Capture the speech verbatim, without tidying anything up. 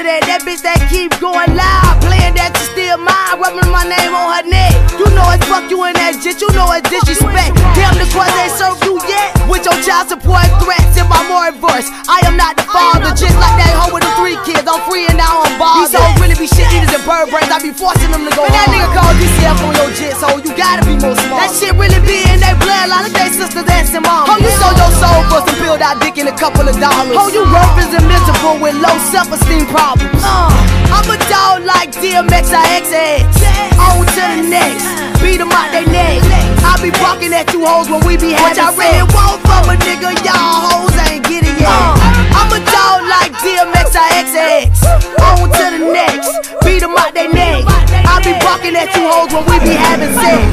that, that bitch that keep going loud, playing that you still mine, rubbing my name on her neck. You know it's fuck you in that shit, you know it's disrespect. Damn, the quad ain't served you yet. With your child support threats in my more verse. I am not the father, just like that hoe with the three kids. I'm free and now I'm bothered. These hoes really be shit eaters and bird brains. I be forcing them to go. When that nigga called D C F on your jet, so you gotta be more smart. That shit really be in their bloodline. Look, they sisters dancing mom. Oh, you sold your soul for some build out dick in a couple of dollars. Oh, you worthless and miserable with low self-esteem problems. Uh, I'm a dog like D M X I X X. On to the next, beat them out they neck. I be barking at you hoes when we be having sex. What I really want from a nigga, y'all hoes ain't get it yet. Uh, I'm a dog like D M X I X X. On to the next, beat them out they neck. I be barking at you hoes when we be having sex.